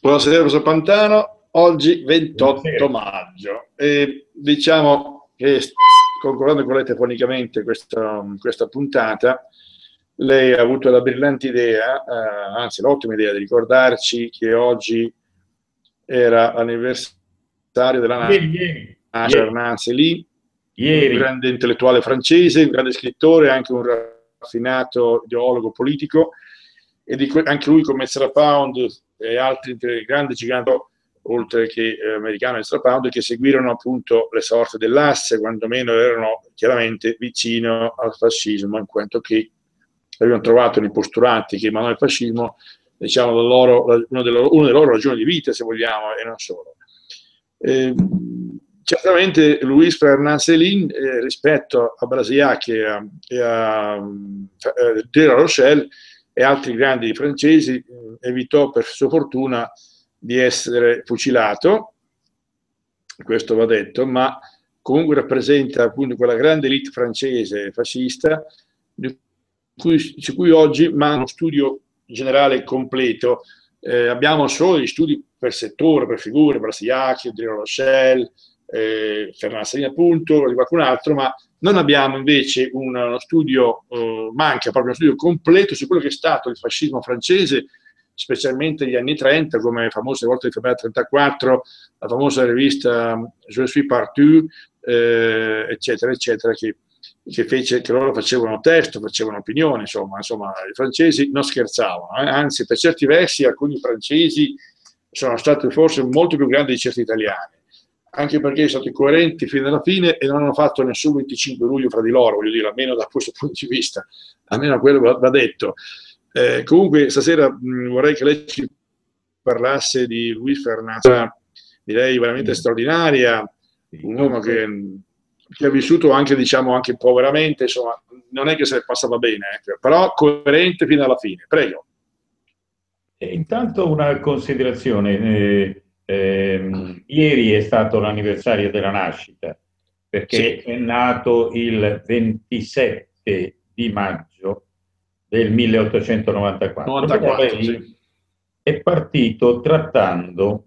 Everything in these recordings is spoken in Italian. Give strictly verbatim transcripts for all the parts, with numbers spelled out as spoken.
Buonasera, professor Pantano. Oggi ventotto Buonasera. maggio e diciamo che, concordando con lei telefonicamente questa, questa puntata, lei ha avuto la brillante idea, eh, anzi l'ottima idea di ricordarci che oggi era l'anniversario della Ieri, ieri, nascita di ieri, Hernan Céline, un ieri. grande intellettuale francese, un grande scrittore, anche un raffinato ideologo politico, e di que- anche lui come Ezra Pound e altri grandi giganti, oltre che eh, americano Ezra Pound, che seguirono appunto le sorti dell'asse, quantomeno erano chiaramente vicino al fascismo, in quanto che avevano trovato nei postulanti che emanò il fascismo, diciamo, la loro, una, delle loro, una delle loro ragioni di vita, se vogliamo, e non solo. Eh, certamente Louis Ferdinand Céline, eh, rispetto a Brasillac e a, e a eh, de La Rochelle e altri grandi francesi, eh, evitò per sua fortuna di essere fucilato, questo va detto, ma comunque rappresenta appunto quella grande elite francese fascista di cui, su cui oggi manca uno studio generale completo. Eh, abbiamo solo gli studi per settore, per figure, Brasillac, De La Rochelle, eh, Ferdinand Céline appunto, di qualcun altro, ma non abbiamo invece un, uno studio, eh, manca proprio uno studio completo su quello che è stato il fascismo francese, specialmente negli anni trenta, come le famose volte di febbraio trentaquattro, la famosa rivista Je suis partout, eh, eccetera, eccetera, che, che, fece, che loro facevano testo, facevano opinione, insomma, insomma, i francesi non scherzavano, eh? Anzi, per certi versi alcuni francesi sono stati forse molto più grandi di certi italiani, anche perché sono stati coerenti fino alla fine e non hanno fatto nessun venticinque luglio fra di loro, voglio dire, almeno da questo punto di vista, almeno quello va, va detto. Eh, comunque stasera mh, vorrei che lei ci parlasse di Luis Fernandez, direi veramente Sì, straordinaria, sì. un uomo Dunque, che, che ha vissuto anche, diciamo, anche poveramente, insomma, non è che se ne passava bene, eh, però coerente fino alla fine. Prego. e intanto una considerazione. eh, ehm, ieri è stato l'anniversario della nascita, perché Sì, è nato il ventisette di maggio del milleottocentonovantaquattro. Però novantaquattro, sì. lei è partito trattando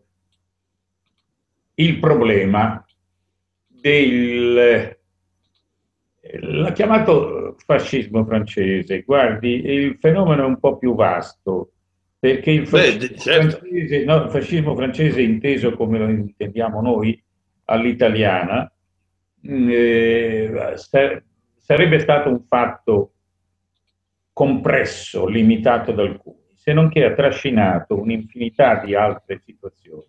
il problema del... L'ha chiamato fascismo francese. Guardi, il fenomeno è un po' più vasto, perché il Beh, fascismo certo. francese, no, il fascismo francese inteso come lo intendiamo noi all'italiana, mh, eh, sa- sarebbe stato un fatto compresso, limitato ad alcuni, se non che ha trascinato un'infinità di altre situazioni,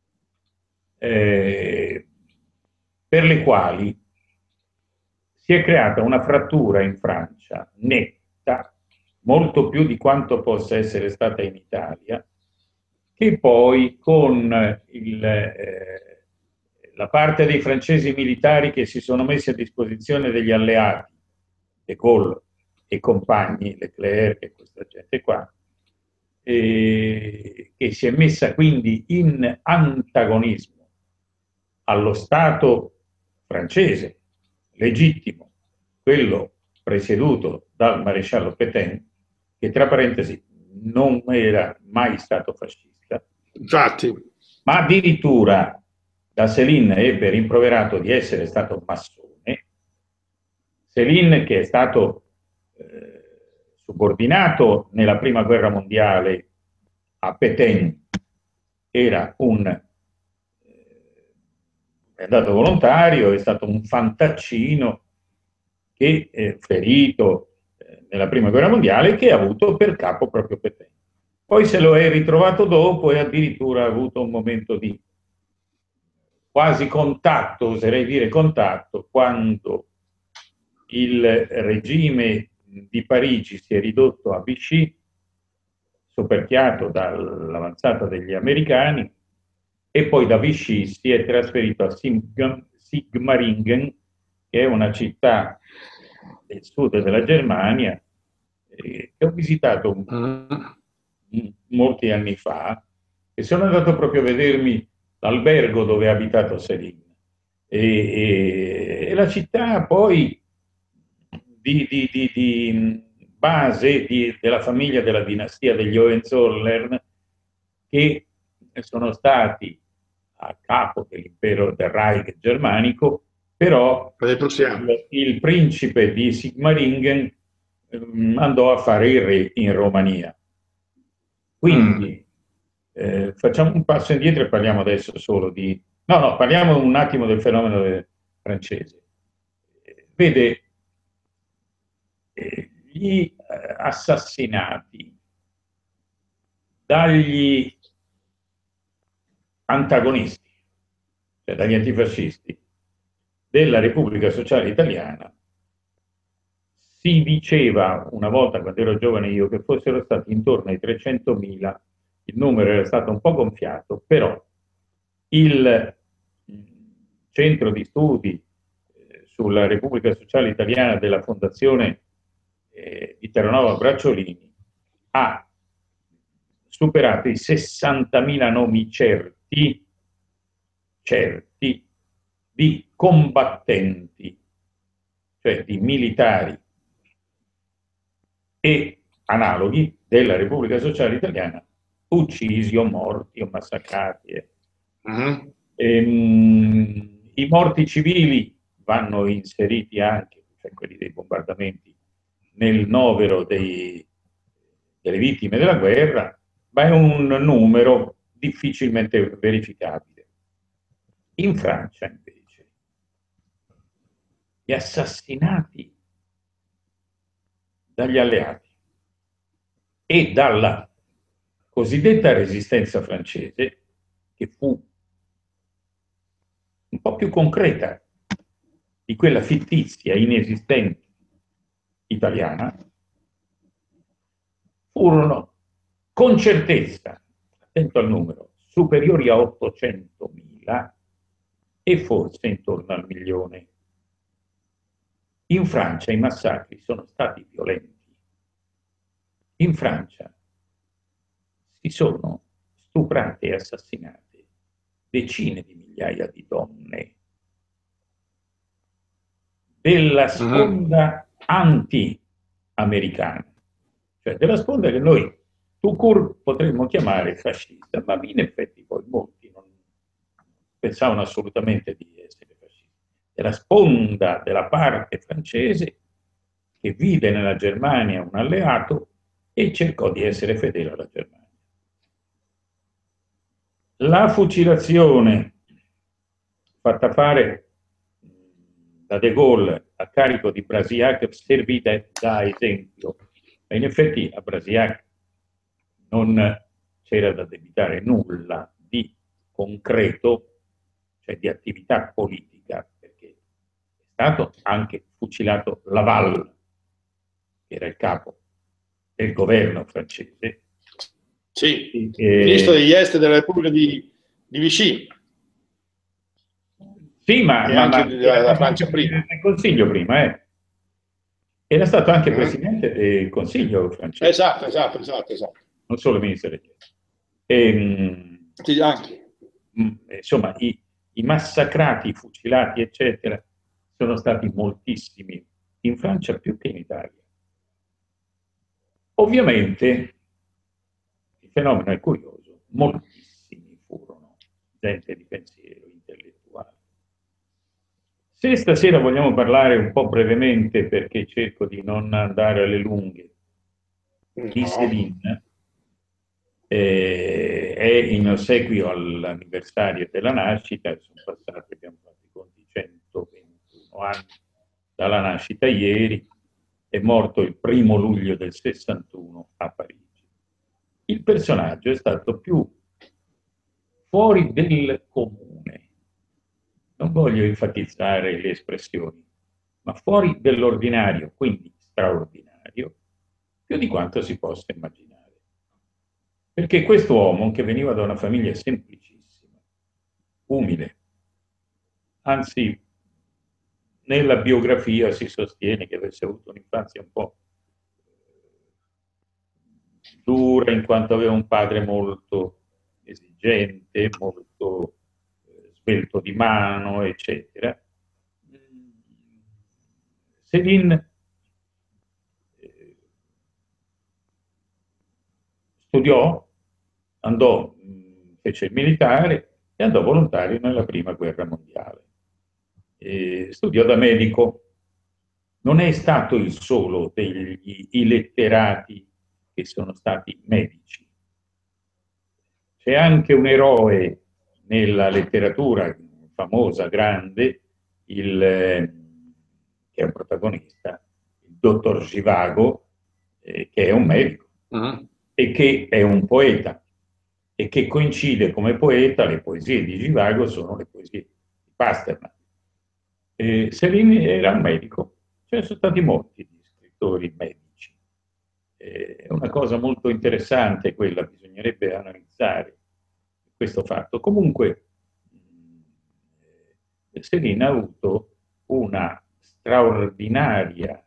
eh, per le quali si è creata una frattura in Francia netta, molto più di quanto possa essere stata in Italia, che poi con il, eh, la parte dei francesi militari che si sono messi a disposizione degli alleati, De Gaulle e compagni, Leclerc e questa gente qua, eh, che si è messa quindi in antagonismo allo Stato francese legittimo, quello presieduto dal maresciallo Pétain, che tra parentesi non era mai stato fascista, Infatti, ma addirittura da Céline ebbe rimproverato di essere stato massone. Céline, che è stato eh, subordinato nella prima guerra mondiale a Pétain, era un eh, è andato volontario, è stato un fantaccino che è ferito eh, nella prima guerra mondiale, che ha avuto per capo proprio Pétain. Poi se lo è ritrovato dopo e addirittura ha avuto un momento di quasi contatto, oserei dire contatto, quando il regime di Parigi si è ridotto a Vichy, soperchiato dall'avanzata degli americani, e poi da Vichy si è trasferito a Sigmaringen, che è una città del sud della Germania, eh, che ho visitato mm, molti anni fa, e sono andato proprio a vedermi l'albergo dove ha abitato Céline. E, e, e la città poi di, di, di, di base di, della famiglia della dinastia degli Hohenzollern, che sono stati a capo dell'impero del Reich germanico, però il, il principe di Sigmaringen um, andò a fare il re in Romania. Quindi mm. eh, facciamo un passo indietro e parliamo adesso solo di... No, no, parliamo un attimo del fenomeno francese. Vede, eh, gli eh, assassinati dagli antagonisti, cioè dagli antifascisti della Repubblica Sociale Italiana, si diceva una volta, quando ero giovane io, che fossero stati intorno ai trecentomila, il numero era stato un po' gonfiato, però il centro di studi sulla Repubblica Sociale Italiana della Fondazione eh, di Terranova Bracciolini ha superato i sessantamila nomi certi, certi di combattenti, cioè di militari e analoghi della Repubblica Sociale Italiana, uccisi o morti o massacrati. Uh-huh. Ehm, I morti civili vanno inseriti anche, cioè quelli dei bombardamenti, nel novero dei, delle vittime della guerra, ma è un numero difficilmente verificabile. In Francia, invece, gli assassinati dagli alleati e dalla cosiddetta resistenza francese, che fu un po' più concreta di quella fittizia, inesistente italiana, furono con certezza, attento al numero, superiori a ottocentomila e forse intorno al milione. In Francia i massacri sono stati violenti. In Francia si sono stuprate e assassinate decine di migliaia di donne della sponda uh-huh. anti-americana, cioè della sponda che noi tout court potremmo chiamare fascista, ma in effetti poi molti non pensavano assolutamente di essere fascisti. Della sponda della parte francese che vide nella Germania un alleato e cercò di essere fedele alla Germania. La fucilazione fatta fare da De Gaulle a carico di Brasillac servì da, da esempio, ma in effetti a Brasillac non c'era da debitare nulla di concreto, cioè di attività politica, perché è stato anche fucilato Laval, che era il capo del governo francese. Sì, eh, ministro degli esteri della Repubblica di, di Vichy. Sì, ma, e ma, anche ma della Francia prima. Del Consiglio prima, eh. Era stato anche mm-hmm. presidente del Consiglio francese. Esatto, esatto, esatto, esatto. Non solo ministro degli esteri. E, sì, anche. Mh, insomma, i, i massacrati, i fucilati, eccetera, sono stati moltissimi in Francia più che in Italia. Ovviamente il fenomeno è curioso, moltissimi furono gente di pensiero, intellettuale. Se stasera vogliamo parlare un po' brevemente, perché cerco di non andare alle lunghe, no. di Céline, eh, è in ossequio all'anniversario della nascita, sono passati, abbiamo fatto i conti, centoventuno anni dalla nascita ieri, è morto il primo luglio del sessantuno a Parigi. Il personaggio è stato più fuori del comune, non voglio enfatizzare le espressioni, ma fuori dell'ordinario, quindi straordinario, più di quanto si possa immaginare. Perché questo uomo, che veniva da una famiglia semplicissima, umile, anzi nella biografia si sostiene che avesse avuto un'infanzia un po' dura, in quanto aveva un padre molto esigente, molto svelto di mano, eccetera. Céline eh, studiò, andò, fece il militare e andò volontario nella prima guerra mondiale. E studiò da medico. Non è stato il solo degli illetterati che sono stati medici. C'è anche un eroe nella letteratura famosa, grande, il, eh, che è un protagonista, il dottor Zhivago, eh, che è un medico uh-huh. e che è un poeta, e che coincide come poeta, le poesie di Zhivago sono le poesie di Pasternak. Eh, Céline era un medico, ce ne sono stati molti di scrittori medici. Eh, è una cosa molto interessante quella, bisognerebbe analizzare questo fatto. Comunque, Céline ha avuto una straordinaria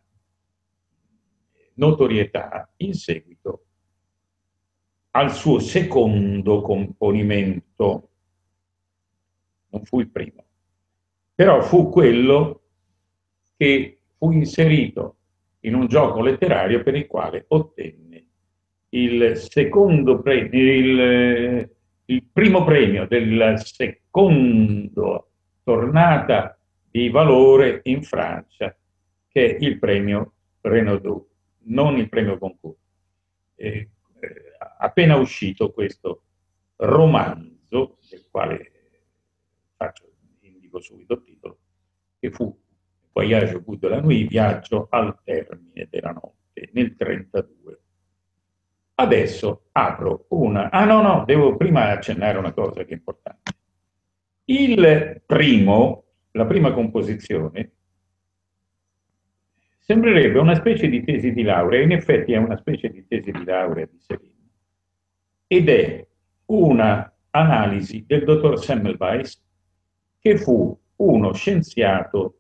notorietà in seguito al suo secondo componimento. Non fu il primo, però fu quello che fu inserito in un gioco letterario per il quale ottenne il secondo premio, il, il primo premio del secondo tornata di valore in Francia, che è il premio Renaudot, non il premio Goncourt. Eh, appena uscito questo romanzo, del quale faccio, indico subito il titolo, che fu Voyage au bout de la nuit, viaggio al termine della notte, nel trentadue. Adesso apro una... Ah no, no, devo prima accennare una cosa che è importante. Il primo, la prima composizione, sembrerebbe una specie di tesi di laurea, in effetti è una specie di tesi di laurea di Céline, ed è una analisi del dottor Semmelweis, che fu uno scienziato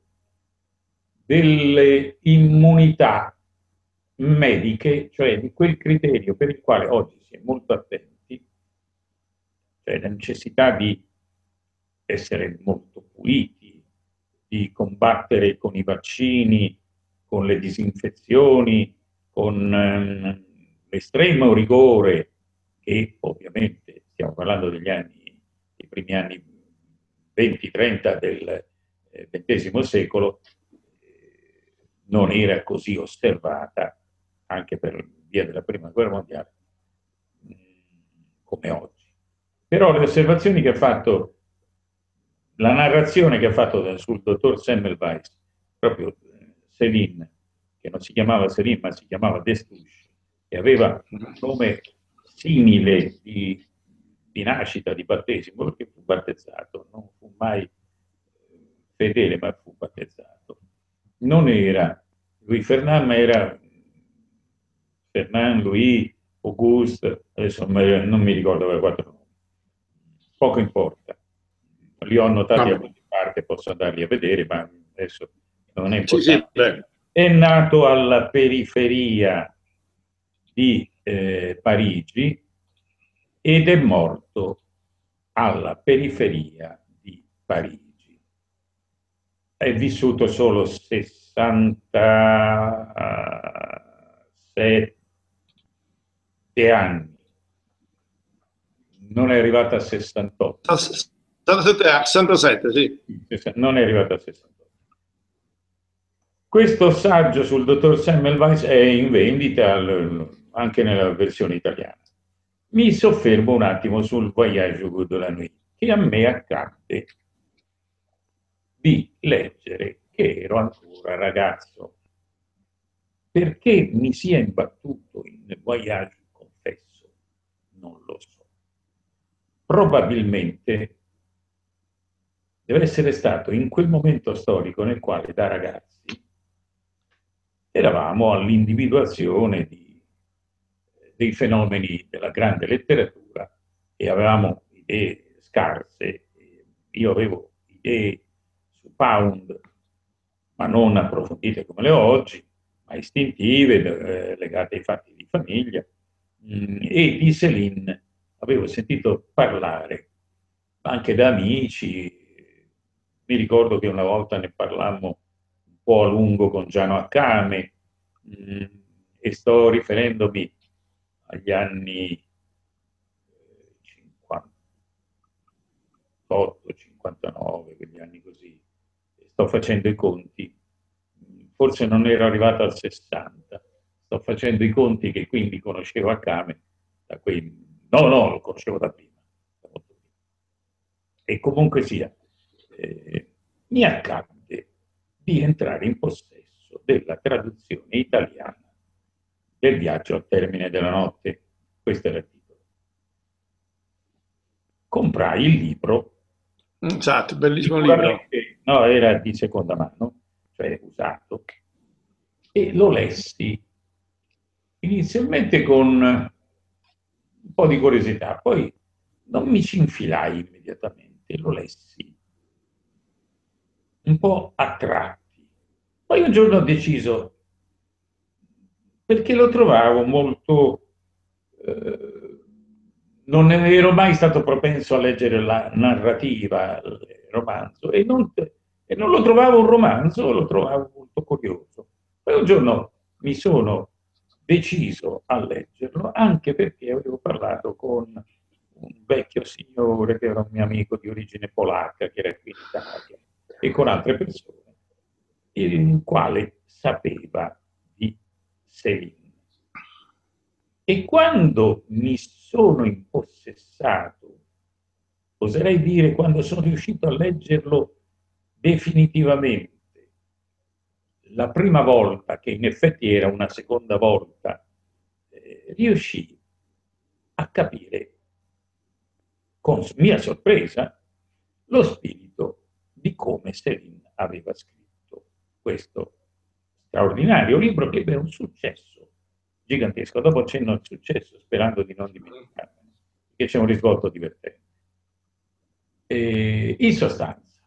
delle immunità mediche, cioè di quel criterio per il quale oggi si è molto attenti, cioè la necessità di essere molto puliti, di combattere con i vaccini, con le disinfezioni, con ehm, l'estremo rigore che ovviamente stiamo parlando degli anni, dei primi anni venti trenta del ventesimo secolo, non era così osservata, anche per via della prima guerra mondiale, come oggi. Però le osservazioni che ha fatto, la narrazione che ha fatto sul dottor Semmelweis, proprio Céline, che non si chiamava Céline ma si chiamava Destouche, che aveva un nome simile di, di nascita, di battesimo, perché fu battezzato, non fu mai fedele ma fu battezzato. Non era Louis Fernand, ma era Fernand, Louis, Auguste, adesso non mi ricordo quei quattro nomi. Poco importa. Li ho annotati a qualche parte, posso andarli a vedere, ma adesso non è importante. Sì, sì, è nato alla periferia di eh, Parigi ed è morto alla periferia di Parigi. È vissuto solo sessantasette anni, non è arrivato a sessantotto. sessantasette, sì. Non è arrivato a sessantotto. Questo saggio sul dottor Semmelweis è in vendita anche nella versione italiana. Mi soffermo un attimo sul Voyage au bout de la nuit, che a me accadde di leggere che ero ancora ragazzo. Perché mi sia imbattuto in Voyage, confesso, non lo so. Probabilmente deve essere stato in quel momento storico nel quale da ragazzi eravamo all'individuazione di, dei fenomeni della grande letteratura e avevamo idee scarse. Io avevo idee su Pound, ma non approfondite come le ho oggi, ma istintive, eh, legate ai fatti di famiglia, mh, e di Céline avevo sentito parlare anche da amici. Mi ricordo che una volta ne parlammo un po' a lungo con Giano Accame, mh, e sto riferendomi agli anni cinquanta, sto facendo i conti, forse non ero arrivato al sessanta, sto facendo i conti che quindi conoscevo Akame da quei... No, no, lo conoscevo da prima. E comunque sia, eh, mi accadde di entrare in possesso della traduzione italiana del Viaggio al termine della notte. Questo era il titolo. Comprai il libro. Esatto, bellissimo libro. No, era di seconda mano, cioè usato, e lo lessi inizialmente con un po' di curiosità, poi non mi ci infilai immediatamente, lo lessi un po' a tratti. Poi un giorno ho deciso, perché lo trovavo molto... Eh, non ero mai stato propenso a leggere la narrativa, il romanzo, e non, e non lo trovavo un romanzo, lo trovavo molto curioso. Poi un giorno mi sono deciso a leggerlo, anche perché avevo parlato con un vecchio signore che era un mio amico di origine polacca, che era qui in Italia, e con altre persone, il quale sapeva di Céline. E quando mi sono impossessato, oserei dire quando sono riuscito a leggerlo definitivamente, la prima volta, che in effetti era una seconda volta, eh, riuscii a capire, con mia sorpresa, lo spirito di come Céline aveva scritto questo straordinario libro, che ebbe un successo gigantesco. Dopo accenno al successo, sperando di non dimenticarmene, perché c'è un risvolto divertente. E, in sostanza,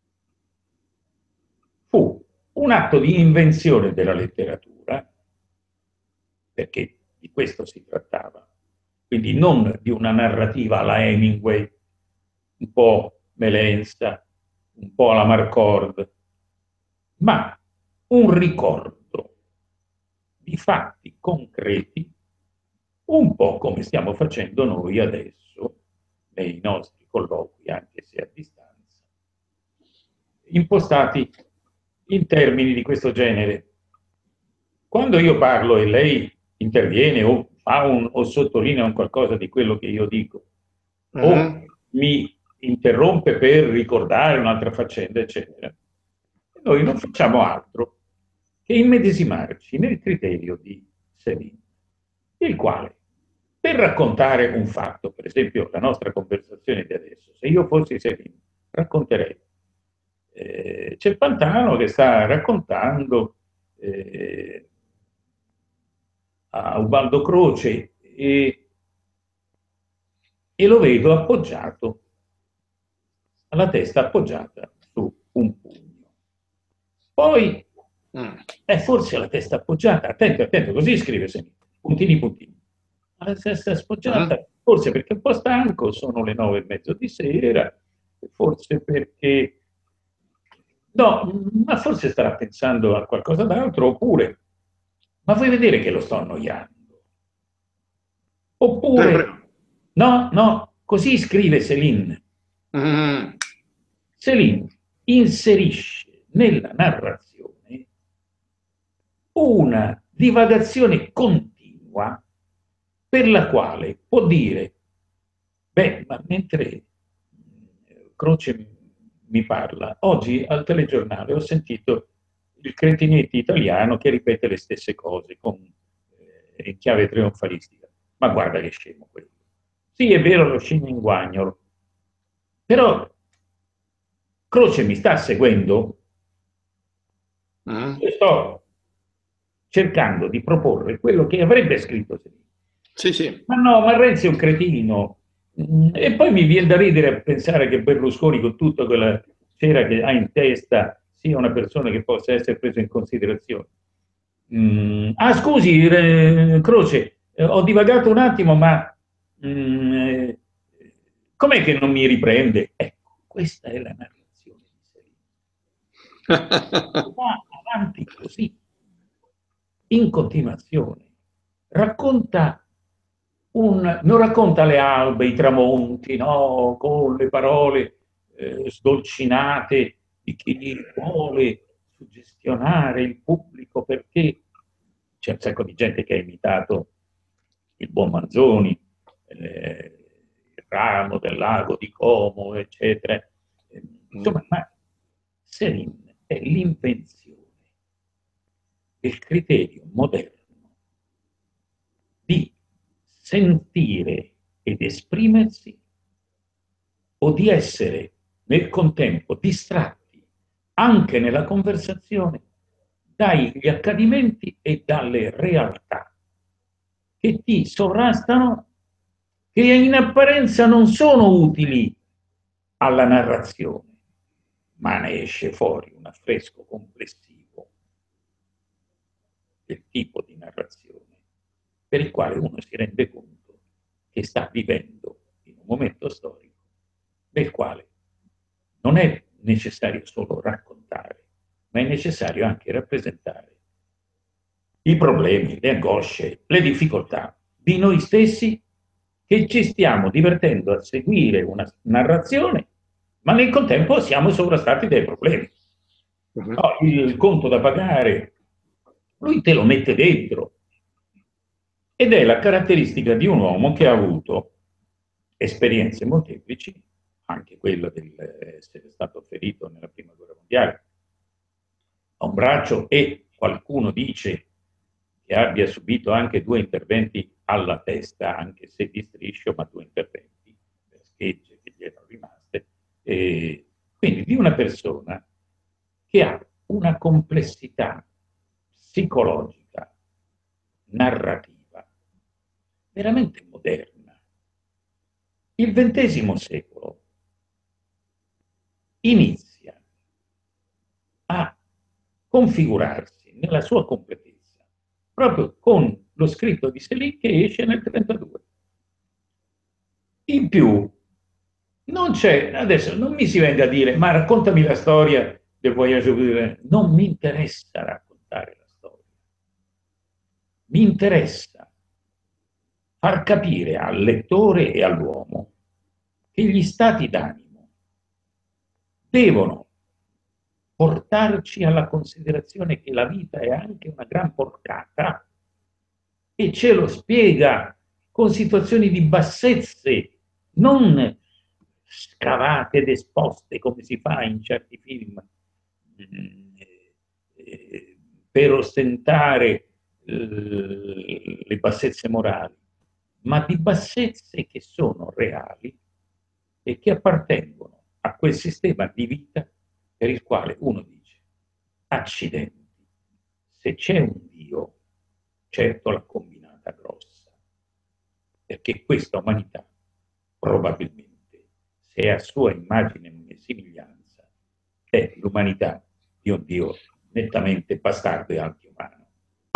fu un atto di invenzione della letteratura, perché di questo si trattava, quindi non di una narrativa alla Hemingway, un po' melensa, un po' alla Marcord, ma un ricordo di fatti concreti, un po' come stiamo facendo noi adesso nei nostri colloqui, anche se a distanza, impostati in termini di questo genere. Quando io parlo e lei interviene o, fa un, o sottolinea un qualcosa di quello che io dico, mm-hmm. o mi interrompe per ricordare un'altra faccenda, eccetera, noi non facciamo altro che immedesimarci nel criterio di Céline, il quale, per raccontare un fatto, per esempio la nostra conversazione di adesso, se io fossi Céline, racconterei. Eh, c'è Pantano che sta raccontando eh, a Ubaldo Croce e, e lo vedo appoggiato, alla testa appoggiata su un pugno. Poi è forse la testa appoggiata, attento, attento, così scrive Céline, puntini puntini. La testa appoggiata, uh-huh. forse perché è un po' stanco, sono le nove e mezzo di sera, forse perché... No, ma forse starà pensando a qualcosa d'altro, oppure... Ma vuoi vedere che lo sto annoiando? Oppure... No, no, così scrive Céline. Uh-huh. Céline inserisce nella narrazione una divagazione continua per la quale può dire, beh, ma mentre Croce mi parla, oggi al telegiornale ho sentito il Cretinetti italiano che ripete le stesse cose con, eh, in chiave trionfalistica. Ma guarda che scemo quello. Sì, è vero, lo scimmingguagnolo, però Croce mi sta seguendo? Mm. Io sto cercando di proporre quello che avrebbe scritto Céline. Sì, sì. Ma no, ma Renzi è un cretino. E poi mi viene da ridere a pensare che Berlusconi, con tutta quella cera che ha in testa, sia una persona che possa essere presa in considerazione. Mm. Ah, scusi, eh, Croce, eh, ho divagato un attimo, ma mm, eh, com'è che non mi riprende? Ecco, questa è la narrazione di Céline. Va avanti così, in continuazione. Racconta un, non racconta le albe, i tramonti, no, con le parole eh, sdolcinate di chi vuole suggestionare il pubblico, perché c'è un sacco di gente che ha imitato il buon Manzoni, eh, il ramo del lago di Como, eccetera. Insomma, ma Céline è l'invenzione del criterio moderno di sentire ed esprimersi, o di essere nel contempo distratti anche nella conversazione dagli accadimenti e dalle realtà che ti sovrastano, che in apparenza non sono utili alla narrazione, ma ne esce fuori un affresco complessivo del tipo di narrazione per il quale uno si rende conto che sta vivendo in un momento storico nel quale non è necessario solo raccontare, ma è necessario anche rappresentare i problemi, le angosce, le difficoltà di noi stessi, che ci stiamo divertendo a seguire una narrazione, ma nel contempo siamo sovrastati dai problemi. No, il conto da pagare, lui te lo mette dentro, ed è la caratteristica di un uomo che ha avuto esperienze molteplici, anche quella di essere stato ferito nella prima guerra mondiale a un braccio, e qualcuno dice che abbia subito anche due interventi alla testa, anche se di striscio, ma due interventi per schegge che gli erano rimaste, e quindi di una persona che ha una complessità psicologica, narrativa, veramente moderna. Il ventesimo secolo inizia a configurarsi nella sua completezza proprio con lo scritto di Céline, che esce nel trentadue. In più, non c'è, adesso non mi si venga a dire, ma raccontami la storia del Voyage au Bout. Non mi interessa raccontare la storia. Mi interessa far capire al lettore e all'uomo che gli stati d'animo devono portarci alla considerazione che la vita è anche una gran porcata, e ce lo spiega con situazioni di bassezze, non scavate ed esposte come si fa in certi film eh, per ostentare eh, le bassezze morali, ma di bassezze che sono reali e che appartengono a quel sistema di vita per il quale uno dice: accidenti, se c'è un Dio, certo l'ha combinata grossa, perché questa umanità probabilmente, se è a sua immagine e somiglianza, è l'umanità di un Dio nettamente bastardo e antiumano.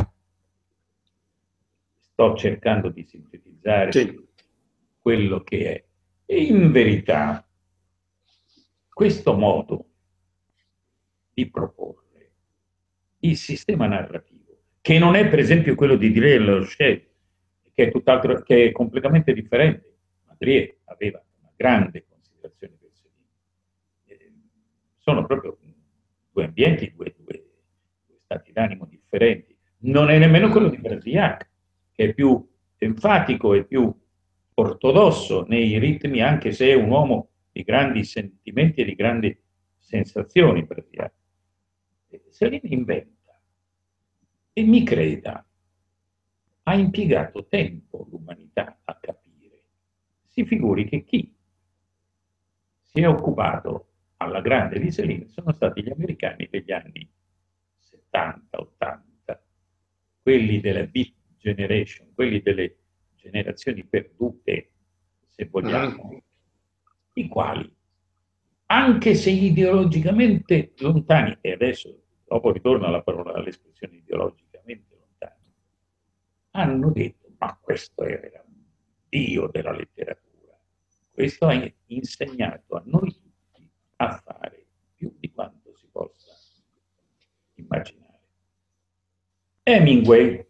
Sto cercando di sintetizzare sì. quello che è. E in verità, questo modo di proporre il sistema narrativo, che non è per esempio quello di Drie Lachette, che è tutt'altro, che è completamente differente. Ma Drie aveva una grande considerazione per Céline. Sono proprio due ambienti, due, due, due stati d'animo differenti. Non è nemmeno quello di Bergerac, che è più enfatico e più ortodosso nei ritmi, anche se è un uomo di grandi sentimenti e di grandi sensazioni. Bergerac. Céline inventa, e mi creda, ha impiegato tempo l'umanità a capire. Si figuri che chi si è occupato alla grande di Céline sono stati gli americani degli anni settanta ottanta, quelli della Beat Generation, quelli delle generazioni perdute, se vogliamo, uh-huh. i quali, anche se ideologicamente lontani, e adesso dopo ritorno alla parola, all'espressione ideologicamente lontani, hanno detto: ma questo era un dio della letteratura, questo ha insegnato a noi tutti a fare più di quanto si possa immaginare. Hemingway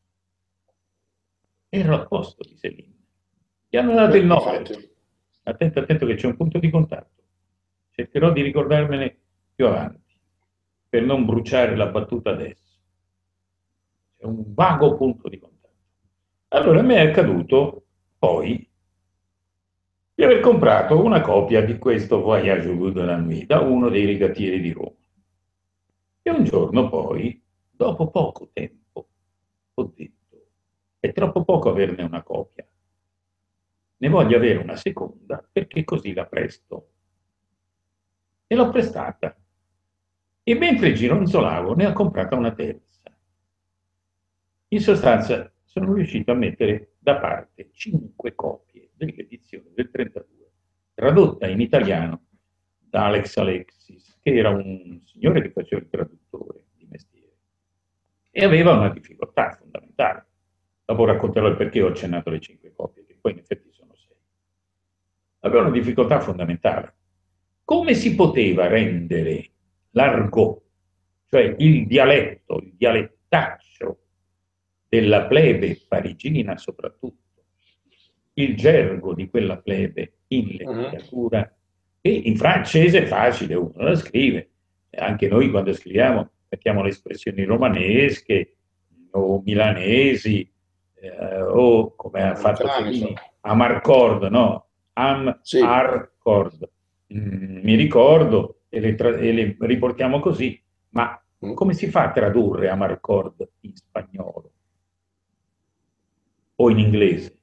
era al posto di Céline, gli hanno dato Beh, il Nobel. Attento, attento che c'è un punto di contatto. Cercherò di ricordarmene più avanti, per non bruciare la battuta adesso. C'è un vago punto di contatto. Allora mi è accaduto poi di aver comprato una copia di questo Voyage au bout de la nuit da uno dei rigattieri di Roma. E un giorno poi, dopo poco tempo, ho detto, è troppo poco averne una copia. Ne voglio avere una seconda perché così la presto. E l'ho prestata. E mentre gironzolavo ne ho comprata una terza. In sostanza sono riuscito a mettere da parte cinque copie dell'edizione del trentadue, tradotta in italiano da Alex Alexis, che era un signore che faceva il traduttore di mestiere. E aveva una difficoltà fondamentale. Dopo racconterò il perché ho accennato le cinque copie, che poi in effetti sono sei. Aveva una difficoltà fondamentale. Come si poteva rendere l'argot, cioè il dialetto, il dialettaccio della plebe parigina soprattutto, il gergo di quella plebe in letteratura, che in francese è facile, uno la scrive, anche noi quando scriviamo mettiamo le espressioni romanesche o milanesi, eh, o come ha fatto Fellini, Amarcord, no? Am, sì. Arcord. Mm, mi ricordo e le, e le riportiamo così, ma come si fa a tradurre Amarcord in spagnolo o in inglese?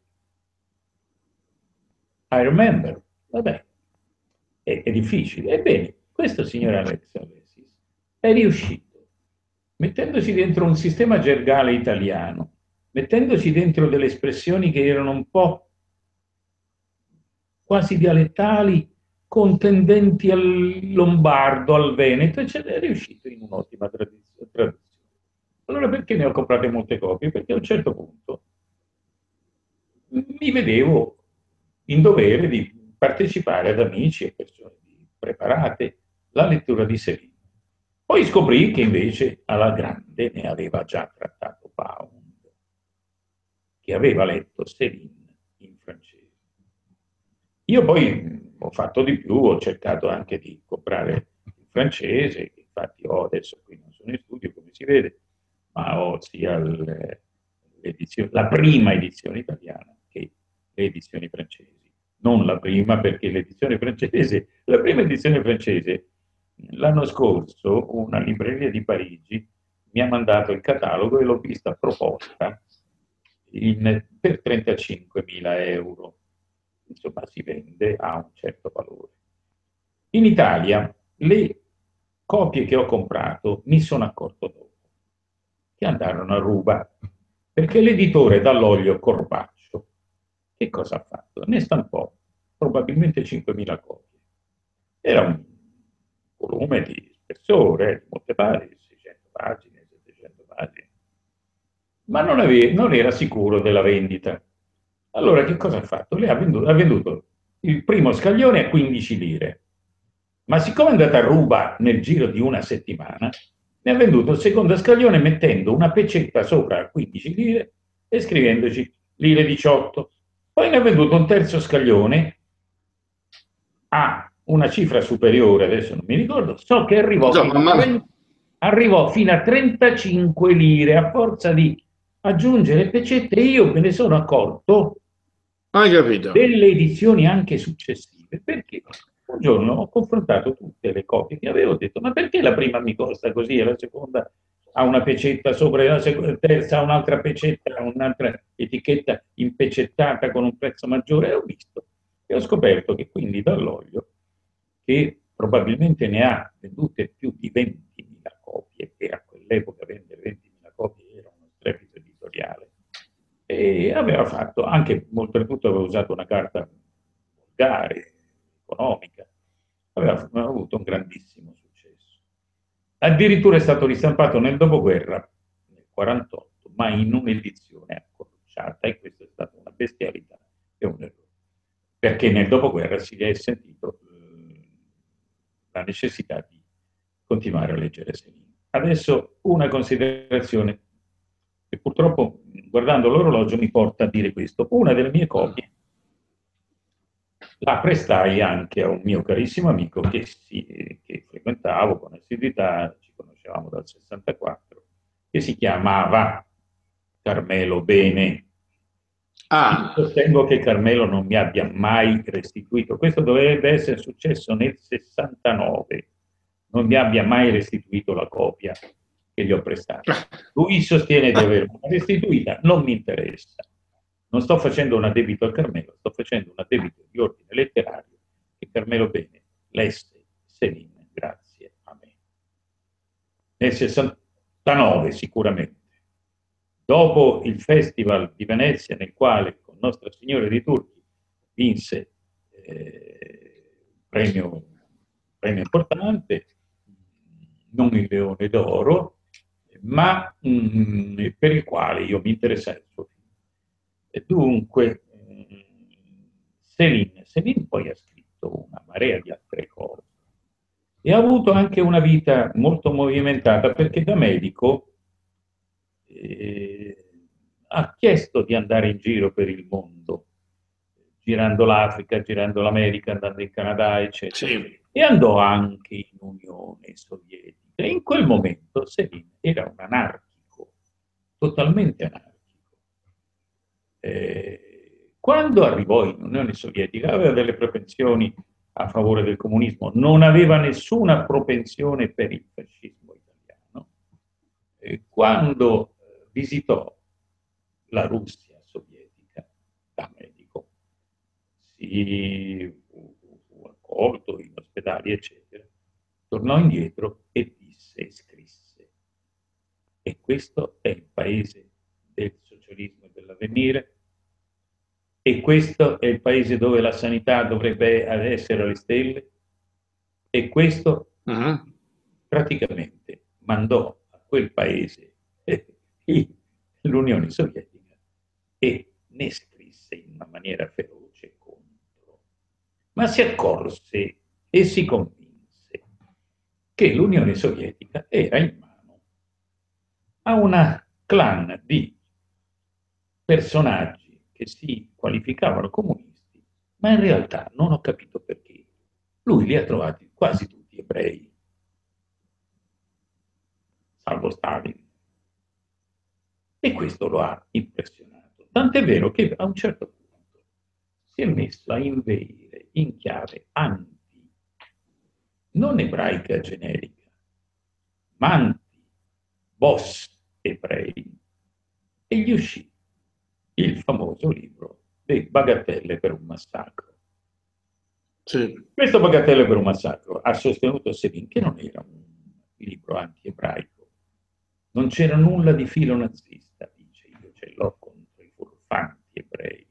I remember, vabbè, è, è difficile. Ebbene, questo signor Alex Alexis è riuscito, mettendosi dentro un sistema gergale italiano, mettendoci dentro delle espressioni che erano un po' quasi dialettali, contendenti al lombardo, al veneto, eccetera, è riuscito in un'ottima traduzione. Allora perché ne ho comprate molte copie? Perché a un certo punto mi vedevo in dovere di partecipare ad amici e persone preparate alla lettura di Céline. Poi scoprì che invece alla grande ne aveva già trattato Pound, che aveva letto Céline in francese. Io poi ho fatto di più, ho cercato anche di comprare il francese, infatti ho adesso qui non sono in studio come si vede, ma ho sia la prima edizione italiana che le edizioni francesi. Non la prima perché l'edizione francese, la prima edizione francese, l'anno scorso una libreria di Parigi mi ha mandato il catalogo e l'ho vista proposta in, per trentacinquemila euro. Insomma, si vende a un certo valore. In Italia le copie che ho comprato mi sono accorto dopo che andarono a ruba, perché l'editore Dall'Oglio Corpaccio che cosa ha fatto? Ne stampò probabilmente cinquemila copie. Era un volume di spessore, di molte pagine, seicento pagine, settecento pagine, ma non, ave- non era sicuro della vendita. Allora che cosa ha fatto? Lei ha venduto, ha venduto il primo scaglione a quindici lire, ma siccome è andata a ruba nel giro di una settimana, ne ha venduto il secondo scaglione mettendo una pecetta sopra a quindici lire e scrivendoci lire diciotto. Poi ne ha venduto un terzo scaglione a una cifra superiore, adesso non mi ricordo, so che arrivò, no, fino, ma... a trenta, arrivò fino a trentacinque lire a forza di aggiungere pecette. Io me ne sono accorto Hai capito? Delle edizioni anche successive, perché un giorno ho confrontato tutte le copie che avevo, ho detto ma perché la prima mi costa così e la seconda ha una pecetta sopra e la seconda, terza ha un'altra pecetta, un'altra etichetta impecettata con un prezzo maggiore? E ho visto e ho scoperto che quindi Dall'Oglio, che probabilmente ne ha vendute più di ventimila copie, e a quell'epoca vendere ventimila copie era uno strepito editoriale, e aveva fatto anche, oltretutto aveva usato una carta volgare, economica, aveva, aveva avuto un grandissimo successo. Addirittura è stato ristampato nel dopoguerra, nel quarantotto, ma in un'edizione accorciata, e questa è stata una bestialità e un errore, perché nel dopoguerra si è sentito eh, la necessità di continuare a leggere Céline. Adesso una considerazione, e purtroppo guardando l'orologio mi porta a dire questo. Una delle mie copie la prestai anche a un mio carissimo amico che, si, che frequentava frequentavo con assiduità, ci conoscevamo dal sessantaquattro, che si chiamava Carmelo Bene. Ah. Io sostengo che Carmelo non mi abbia mai restituito, questo dovrebbe essere successo nel sessantanove, non mi abbia mai restituito la copia che gli ho prestato. Lui sostiene di averla restituita, non mi interessa. Non sto facendo un addebito a Carmelo, sto facendo un addebito di ordine letterario che Carmelo Bene lesse Céline grazie a me. Nel sessantanove sicuramente. Dopo il Festival di Venezia, nel quale con Nostra Signora dei Turchi vinse eh, un premio, premio importante, non il Leone d'Oro, ma mh, per il quale io mi interessai al suo film. E dunque, Céline, Céline poi ha scritto una marea di altre cose e ha avuto anche una vita molto movimentata, perché da medico Eh, ha chiesto di andare in giro per il mondo, girando l'Africa, girando l'America, andando in Canada, eccetera. Sì. E andò anche in Unione Sovietica. E in quel momento Céline era un anarchico, totalmente anarchico. Eh, quando arrivò in Unione Sovietica aveva delle propensioni a favore del comunismo, non aveva nessuna propensione per il fascismo italiano. Eh, quando visitò la Russia sovietica da medico, si fu, fu accolto in ospedali, eccetera, tornò indietro e disse e scrisse: e questo è il paese del socialismo e dell'avvenire, e questo è il paese dove la sanità dovrebbe essere alle stelle, e questo uh-huh. praticamente mandò a quel paese l'Unione Sovietica e ne scrisse in una maniera feroce contro. Ma si accorse e si convinse che l'Unione Sovietica era in mano a una clan di personaggi che si qualificavano comunisti, ma in realtà non ho capito perché. Lui li ha trovati quasi tutti ebrei, salvo Stalin. E questo lo ha impressionato. Tant'è vero che a un certo punto si è messo a inveire in chiave anti, non ebraica generica, ma anti-boss ebrei, e gli uscì il famoso libro Le bagatelle per un massacro. Sì. Questo Bagatelle per un massacro ha sostenuto Céline che non era un libro anti-ebraico. Non c'era nulla di filo nazista, dice, io ce l'ho contro i furfanti ebrei,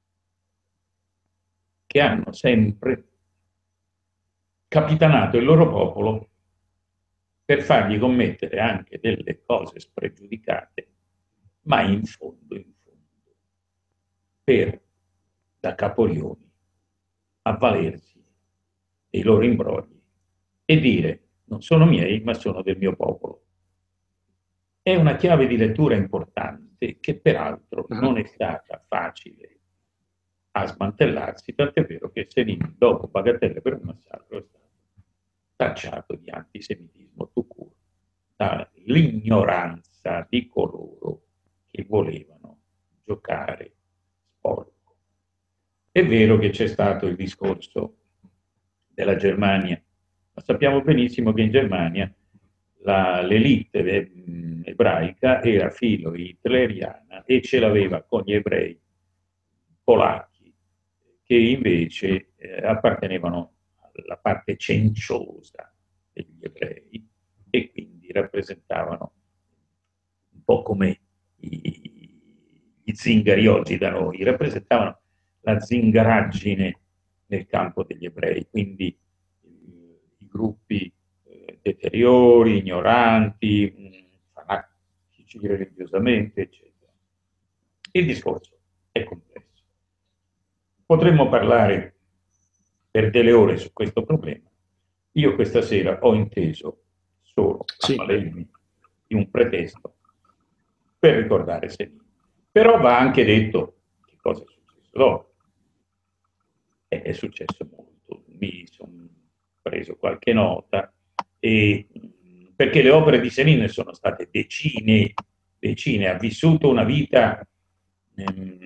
che hanno sempre capitanato il loro popolo per fargli commettere anche delle cose spregiudicate, ma in fondo, in fondo, per, da caporioni, avvalersi dei loro imbrogli e dire: non sono miei, ma sono del mio popolo. È una chiave di lettura importante che peraltro non è stata facile a smantellarsi, tant'è vero che Céline, dopo Bagatelle per un massacro, è stato tacciato di antisemitismo tout court dall'ignoranza di coloro che volevano giocare sporco. È vero che c'è stato il discorso della Germania, ma sappiamo benissimo che in Germania La, l'elite ebraica era filo hitleriana e ce l'aveva con gli ebrei polacchi che invece eh, appartenevano alla parte cenciosa degli ebrei e quindi rappresentavano un po' come i, gli zingari oggi da noi, rappresentavano la zingaraggine nel campo degli ebrei, quindi i, i gruppi deteriori, ignoranti, fanatici religiosamente, eccetera. Il discorso è complesso. Potremmo parlare per delle ore su questo problema. Io questa sera ho inteso solo sì. avvalermi di un pretesto per ricordare Céline. Però va anche detto che cosa è successo dopo. È, è successo molto. Mi sono preso qualche nota e, perché le opere di Céline sono state decine, decine, ha vissuto una vita ehm,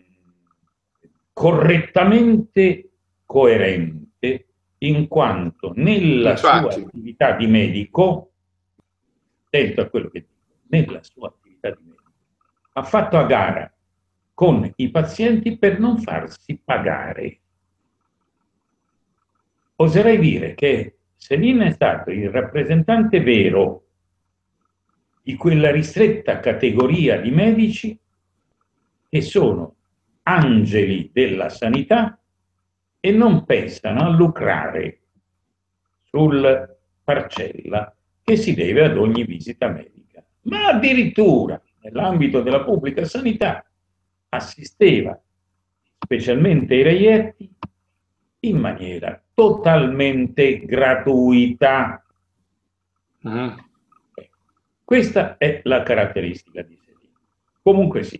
correttamente coerente, in quanto nella sua Infatti. attività di medico, attento a quello che dico, nella sua attività di medico, ha fatto a gara con i pazienti per non farsi pagare. Oserei dire che Céline è stato il rappresentante vero di quella ristretta categoria di medici che sono angeli della sanità e non pensano a lucrare sul parcella che si deve ad ogni visita medica, ma addirittura nell'ambito della pubblica sanità assisteva specialmente i reietti in maniera totalmente gratuita. Uh-huh. Questa è la caratteristica di Céline. Comunque sia,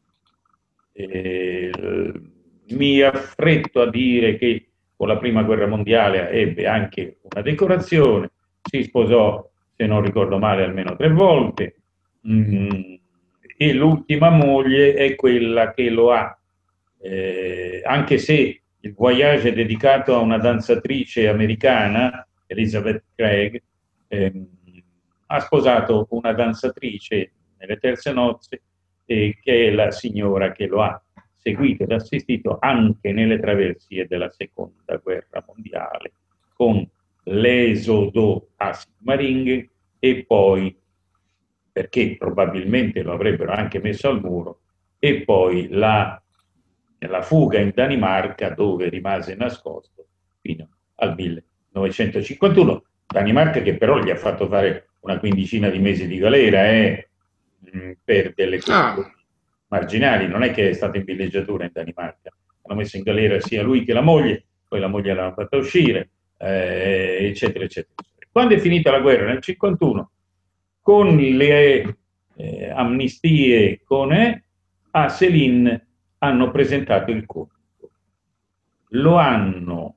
eh, mi affretto a dire che con la prima guerra mondiale ebbe anche una decorazione, si sposò, se non ricordo male, almeno tre volte, mm, e l'ultima moglie è quella che lo ha, eh, anche se il Voyage è dedicato a una danzatrice americana, Elizabeth Craig, ehm, ha sposato una danzatrice nelle terze nozze, eh, che è la signora che lo ha seguito ed assistito anche nelle traversie della seconda guerra mondiale, con l'esodo a Sigmaringen e poi, perché probabilmente lo avrebbero anche messo al muro, e poi la, la fuga in Danimarca, dove rimase nascosto fino al millenovecentocinquantuno. Danimarca che però gli ha fatto fare una quindicina di mesi di galera eh, per delle questioni ah. marginali, non è che è stata in villeggiatura in Danimarca, hanno messo in galera sia lui che la moglie, poi la moglie l'hanno fatta uscire, eh, eccetera, eccetera. Quando è finita la guerra nel cinquantuno, con le eh, amnistie, con eh, a Céline hanno presentato il conto, lo hanno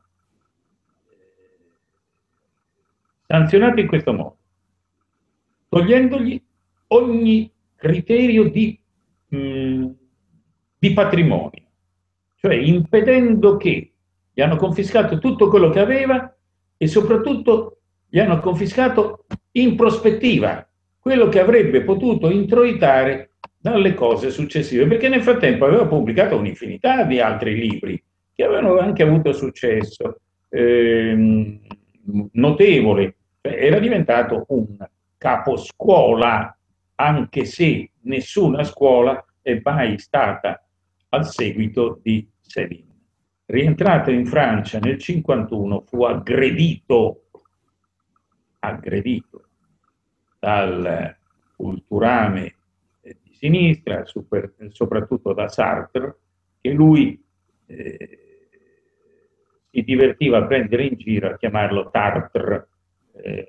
sanzionato in questo modo, togliendogli ogni criterio di, mh, di patrimonio, cioè impedendo che gli hanno confiscato tutto quello che aveva e soprattutto gli hanno confiscato in prospettiva quello che avrebbe potuto introitare dalle cose successive, perché nel frattempo aveva pubblicato un'infinità di altri libri che avevano anche avuto successo ehm, notevole, era diventato un caposcuola, anche se nessuna scuola è mai stata al seguito di Céline. Rientrato in Francia nel cinquantuno fu aggredito, aggredito dal culturame di sinistra, super, soprattutto da Sartre, che lui eh, si divertiva a prendere in giro, a chiamarlo Tartre. Eh,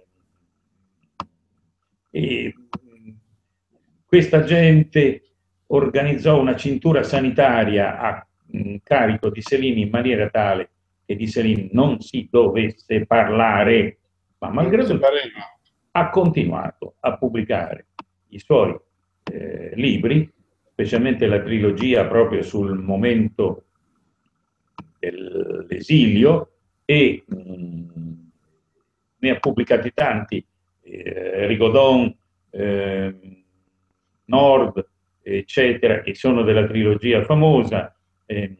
e questa gente organizzò una cintura sanitaria a mh, carico di Céline in maniera tale che di Céline non si dovesse parlare, ma malgrado ha continuato a pubblicare i suoi eh, libri, specialmente la trilogia proprio sul momento dell'esilio, e mh, ne ha pubblicati tanti, eh, Rigaudon, eh, Nord, eccetera, che sono della trilogia famosa. Eh,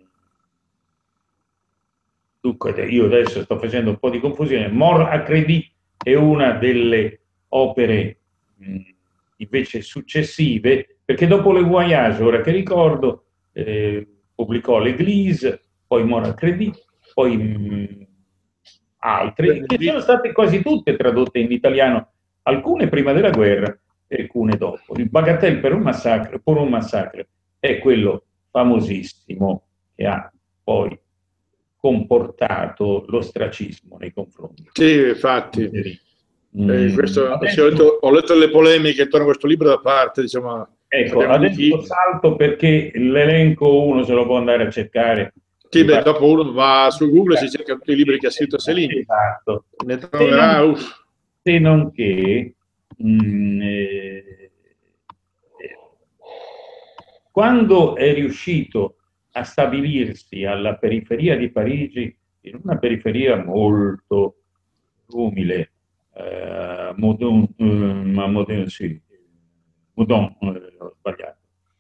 dunque, io adesso sto facendo un po' di confusione. Mort à Crédit è una delle opere mh, invece successive, perché dopo Le Voyage, ora che ricordo, eh, pubblicò L'Église, poi Mort à Crédit, poi mh, altre, che sono state quasi tutte tradotte in italiano, alcune prima della guerra e alcune dopo. Il Bagatelle per un massacro, per un massacro è quello famosissimo che ha poi comportato l'ostracismo nei confronti. Sì, infatti. Mm, eh, questo, adesso, sì, ho, letto, ho letto le polemiche intorno a questo libro da parte, diciamo. Ecco, adesso chi... salto perché l'elenco uno se lo può andare a cercare. Sì, beh, dopo uno va su Google e si cerca tutti i libri che ha scritto Céline. Esatto. Ne troverà, se non, uff. se non che mh, eh, quando è riuscito a stabilirsi alla periferia di Parigi, in una periferia molto umile, eh, Moudon, eh, Moudon, sì, Moudon, eh, ho sbagliato,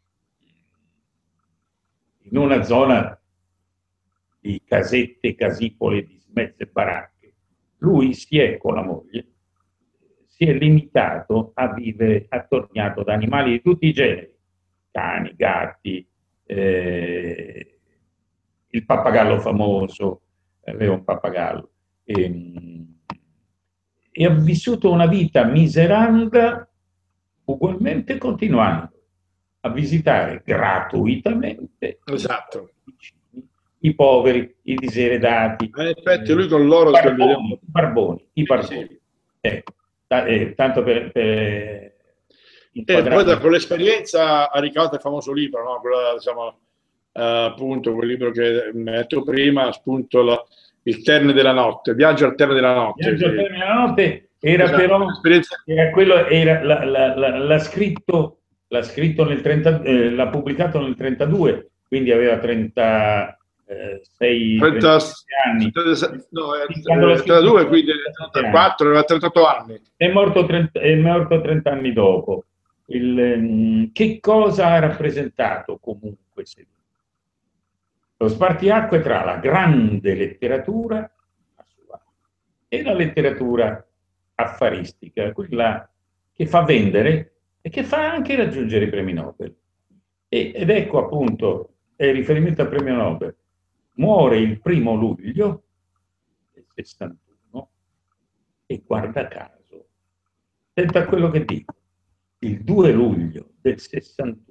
in una zona di casette, casipole, di smezze baracche, lui si è, con la moglie, si è limitato a vivere attorniato da animali di tutti i generi, cani, gatti, eh, il pappagallo famoso, aveva un pappagallo, e, e ha vissuto una vita miseranda, ugualmente continuando a visitare gratuitamente Esatto. i poveri, i diseredati, in effetti lui con loro i barboni, i barboni, i barboni. Sì. Ecco, eh, tanto per, per e poi da quell'esperienza ha ricavato il famoso libro, no? Quella, diciamo, eh, appunto quel libro che metto prima, appunto la, il termine della notte, Viaggio al termine della notte. Viaggio al termine della notte era esatto, però era quello, era, la, la, la, l'ha scritto, l'ha scritto nel trenta, eh, l'ha pubblicato nel trentadue, quindi aveva trentasei trenta, anni. No, è trentadue, quindi trentaquattro, aveva trentotto anni. È morto, trenta, è morto trenta anni dopo. Il, che cosa ha rappresentato comunque Céline? Lo spartiacque tra la grande letteratura la sua, e la letteratura affaristica, quella che fa vendere e che fa anche raggiungere i premi Nobel. E, ed ecco appunto, è riferimento al premio Nobel, muore il primo luglio del sessantuno e guarda caso, attenta a quello che dico, il due luglio del sessantuno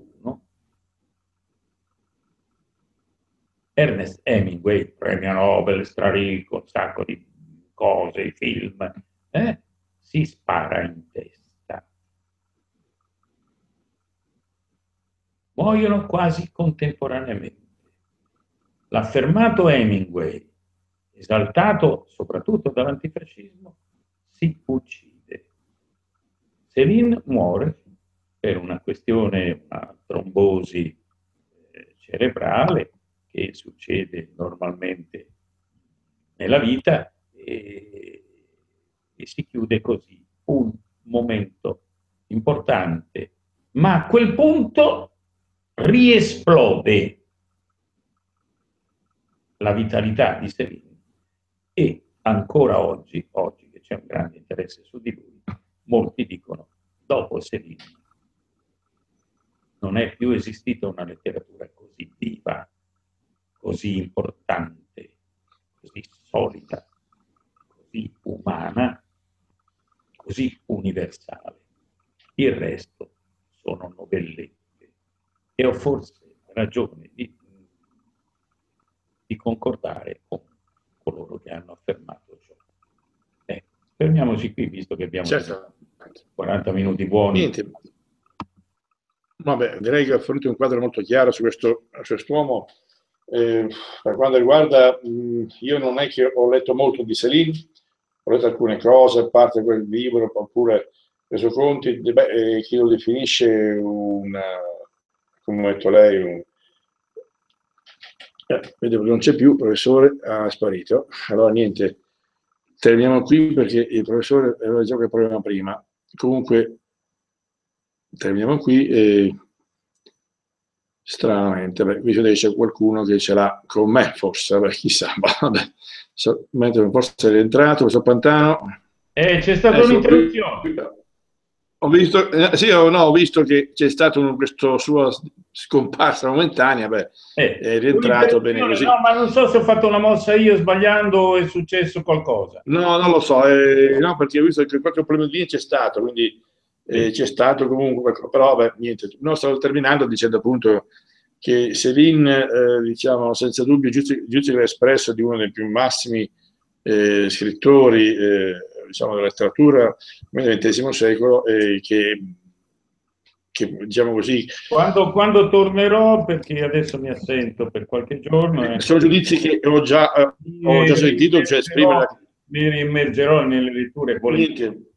Ernest Hemingway, premio Nobel, straricco, un sacco di cose, film, eh, si spara in testa. Muoiono quasi contemporaneamente. L'affermato Hemingway, esaltato soprattutto dall'antifascismo, si uccide. Céline muore per una questione, una trombosi eh, cerebrale, che succede normalmente nella vita, e, e si chiude così un momento importante, ma a quel punto riesplode la vitalità di Céline e ancora oggi, oggi che c'è un grande interesse su di lui, molti dicono dopo Céline non è più esistita una letteratura così viva, così importante, così solida, così umana, così universale. Il resto sono novellette e ho forse ragione di, di concordare con coloro che hanno affermato ciò. Eh, fermiamoci qui, visto che abbiamo certo. quaranta minuti buoni. Niente. Vabbè, direi che ho fornito un quadro molto chiaro su questo, su quest'uomo. Eh, per quanto riguarda, mh, io non è che ho letto molto di Céline, ho letto alcune cose, a parte quel libro, oppure reso conti, beh, eh, chi lo definisce un, come ha detto lei, un, eh, vedo che non c'è più, il professore è sparito, allora niente, terminiamo qui perché il professore aveva già qualche problema prima, comunque terminiamo qui e stranamente, beh, qui c'è qualcuno che ce l'ha con me, forse, vabbè, chissà, vabbè, so, mentre forse è rientrato, questo Pantano. Eh, c'è stata eh, un'interruzione. Ho visto, eh, sì, ho, no, ho visto che c'è stata questa sua scomparsa momentanea, beh, eh, è rientrato bene così. No, ma non so se ho fatto una mossa io sbagliando o è successo qualcosa. No, non lo so, eh, no, perché ho visto che qualche problema di linea c'è stato, quindi eh, c'è stato comunque, però beh, niente. No, stavo terminando dicendo appunto che Céline, eh, diciamo, senza dubbio, giusto che l'ha espresso di uno dei più massimi eh, scrittori, eh, diciamo, della letteratura del ventesimo secolo, eh, che, che, diciamo così... Quando, quando tornerò, perché adesso mi assento per qualche giorno... Eh, sono giudizi che ho già, eh, ho già sentito, cioè esprimere... Mi riimmergerò nelle letture politiche.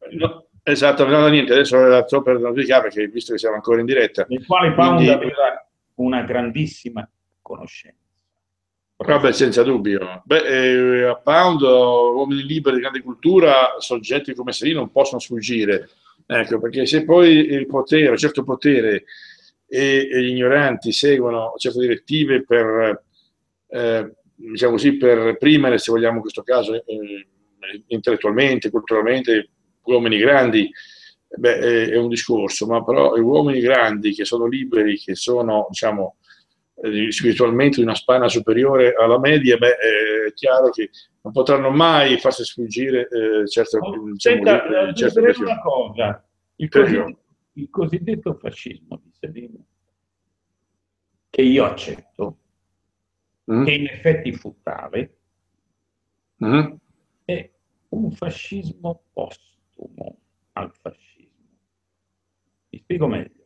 No, esatto, non ha niente, adesso la sto per notificare perché visto che siamo ancora in diretta. Nel quale Pound quindi... aveva una grandissima conoscenza. Vabbè, senza dubbio. Beh, eh, a Pound, uomini liberi di grande cultura, soggetti come Salini non possono sfuggire. Ecco, perché se poi il potere, un certo potere e, e gli ignoranti seguono certe direttive per, eh, diciamo così, per reprimere, se vogliamo in questo caso, eh, intellettualmente, culturalmente, uomini grandi, beh, è, è un discorso, ma però gli uomini grandi che sono liberi, che sono, diciamo, spiritualmente di una spanna superiore alla media, beh, è chiaro che non potranno mai farsi sfuggire eh, certe, oh, diciamo, senta, eh, certe occasioni. Una cosa, il cosiddetto, il cosiddetto fascismo di Salini, che io accetto, mm. che in effetti fu tale, mm. è un fascismo postumo al fascismo. Mi spiego meglio.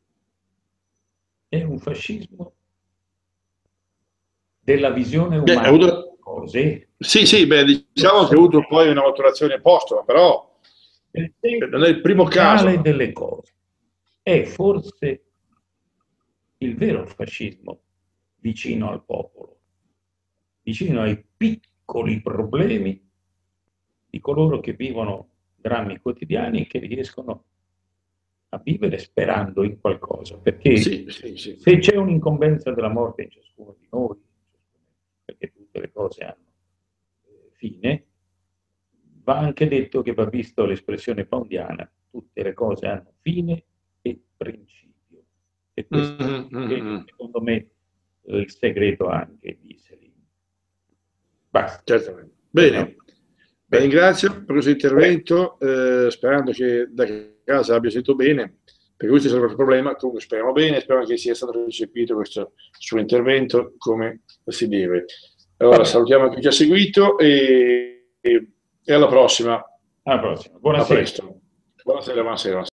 È un fascismo della visione umana. Beh, avuto... cose. Sì, sì, beh, diciamo che ha avuto poi una maturazione postuma, però non è il primo caso. Delle cose. È forse il vero fascismo vicino al popolo, vicino ai piccoli problemi di coloro che vivono drammi quotidiani e che riescono a vivere sperando in qualcosa, perché sì, sì, sì. Se c'è un'incombenza della morte in ciascuno di noi, perché tutte le cose hanno fine, va anche detto che va visto l'espressione poundiana, tutte le cose hanno fine e principio. E questo mm-hmm. è, secondo me, il segreto anche di Salini. Basta. Certamente. Bene. No? Beh, ringrazio per questo intervento, eh, sperando che da casa abbia sentito bene, perché questo è stato il problema. Comunque speriamo bene, speriamo che sia stato recepito questo suo intervento come si deve. Allora salutiamo chi ci ha seguito e, e, e alla prossima. Alla prossima. Buonasera. A presto. Buonasera, buonasera.